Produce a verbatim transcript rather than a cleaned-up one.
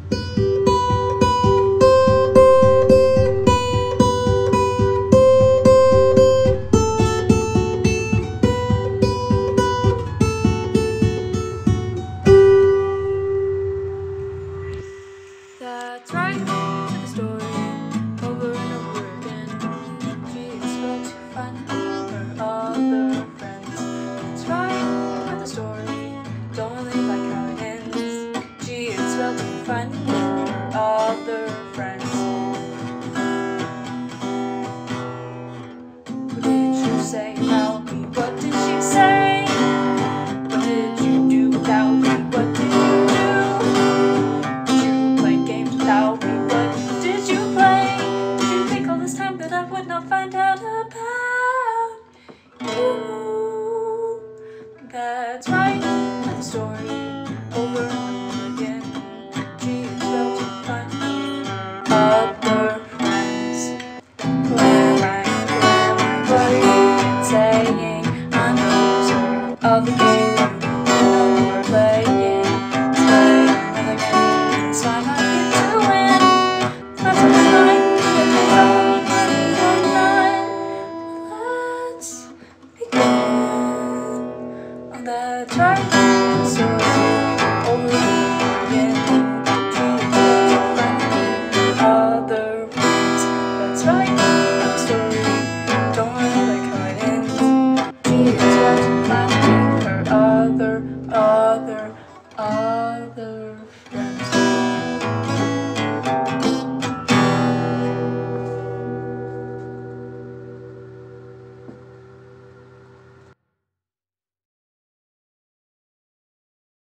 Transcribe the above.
That's right, with the story over and over again. She is well to find her other friends. That's right, with the story, don't really like how it ends. She is well to find her other friends. What did you say about me? What did she say? What did you do without me? What did you do? Without me, what did you play? Did you think all this time that I would not find out about you? That's right, with the story over and over again. She is well to find other friends. Who am I? Who am I? What are you saying? I'm a loser of the game. You know we're playing. Let's play another game. This time I That's right, so over again. She is well to find other friends. That's right, the story, don't really like how it ends. She is well to find her other, other, other